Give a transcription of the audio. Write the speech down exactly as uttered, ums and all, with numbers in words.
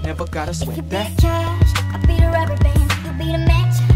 never gotta If you sweat be that. the cash, I'll be the rubber band. You be the match,